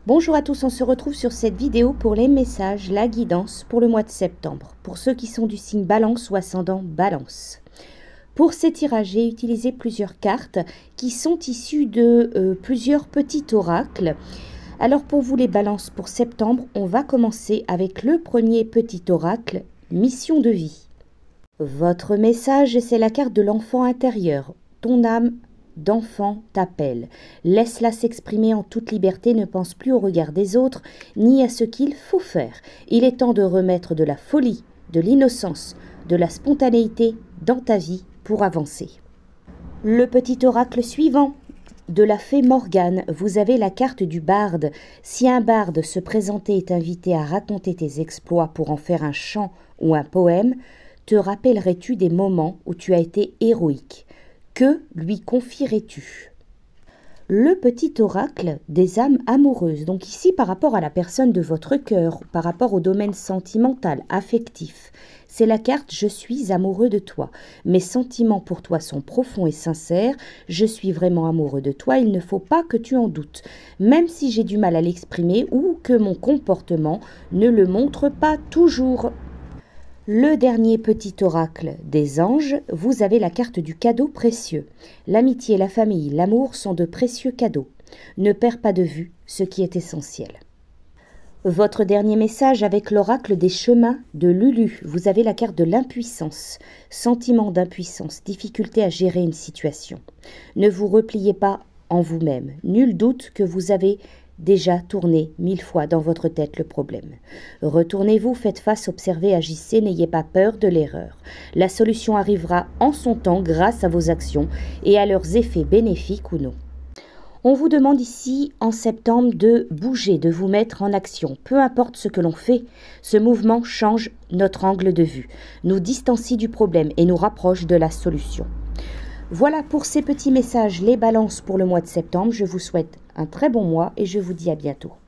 Bonjour à tous, on se retrouve sur cette vidéo pour les messages, la guidance pour le mois de septembre, pour ceux qui sont du signe Balance ou ascendant Balance. Pour ces tirages, j'ai utilisé plusieurs cartes qui sont issues de plusieurs petits oracles. Alors pour vous les balances pour septembre, on va commencer avec le premier petit oracle, mission de vie. Votre message, c'est la carte de l'enfant intérieur. Ton âme d'enfant t'appelle. Laisse-la s'exprimer en toute liberté, ne pense plus au regard des autres, ni à ce qu'il faut faire. Il est temps de remettre de la folie, de l'innocence, de la spontanéité dans ta vie pour avancer. Le petit oracle suivant, de la fée Morgane, vous avez la carte du barde. Si un barde se présentait et t'invitait à raconter tes exploits pour en faire un chant ou un poème, te rappellerais-tu des moments où tu as été héroïque? Que lui confierais-tu? Le petit oracle des âmes amoureuses, donc ici par rapport à la personne de votre cœur, par rapport au domaine sentimental, affectif, c'est la carte « Je suis amoureux de toi ». Mes sentiments pour toi sont profonds et sincères, je suis vraiment amoureux de toi, il ne faut pas que tu en doutes, même si j'ai du mal à l'exprimer ou que mon comportement ne le montre pas toujours. Le dernier petit oracle des anges, vous avez la carte du cadeau précieux. L'amitié, la famille, l'amour sont de précieux cadeaux. Ne perds pas de vue ce qui est essentiel. Votre dernier message avec l'oracle des chemins de Lulu, vous avez la carte de l'impuissance. Sentiment d'impuissance, difficulté à gérer une situation. Ne vous repliez pas en vous-même. Nul doute que vous avez déjà tourné 1000 fois dans votre tête le problème. Retournez-vous, faites face, observez, agissez, n'ayez pas peur de l'erreur. La solution arrivera en son temps grâce à vos actions et à leurs effets bénéfiques ou non. On vous demande ici en septembre de bouger, de vous mettre en action. Peu importe ce que l'on fait, ce mouvement change notre angle de vue, nous distancie du problème et nous rapproche de la solution. Voilà pour ces petits messages, les balances pour le mois de septembre. Je vous souhaite un très bon mois et je vous dis à bientôt.